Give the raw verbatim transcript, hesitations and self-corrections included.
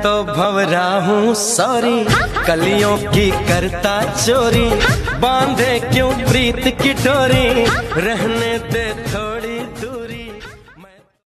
तो भंवरा हूँ सॉरी, कलियों की करता चोरी, बांधे क्यों प्रीत की डोरी, रहने दे थोड़ी